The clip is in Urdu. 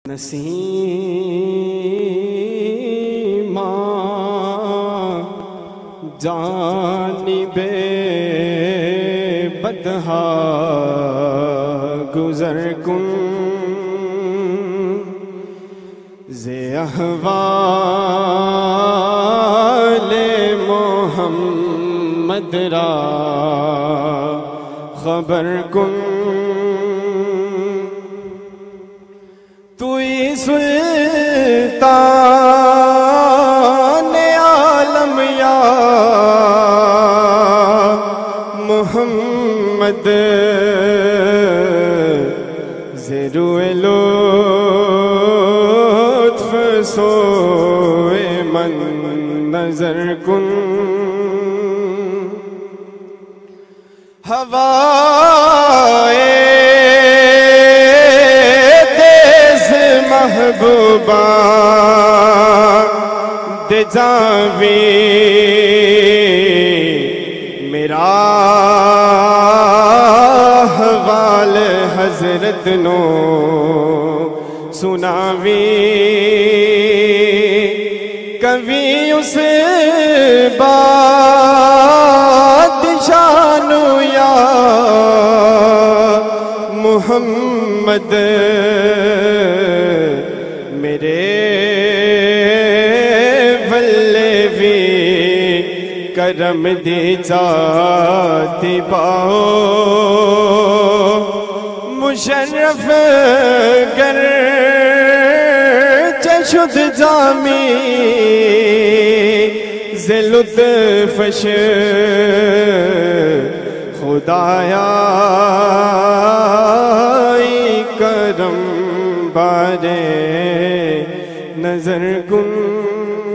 نسیما جانب بدہا گزر کن زی احوال محمد را خبر کن توئی سلطان عالم یا محمد زیروِ لطف سوئے من نظر کن ہوائے محبوبہ دے جاوی میرا حوال حضرت نو سناوی کبھی اس بادشاہ نو یا محمد میرے بلے بھی کرم دی چاہتی پاؤ مشرف گر چشد جامی ز لطفش خدایا کرم بارے نظر کن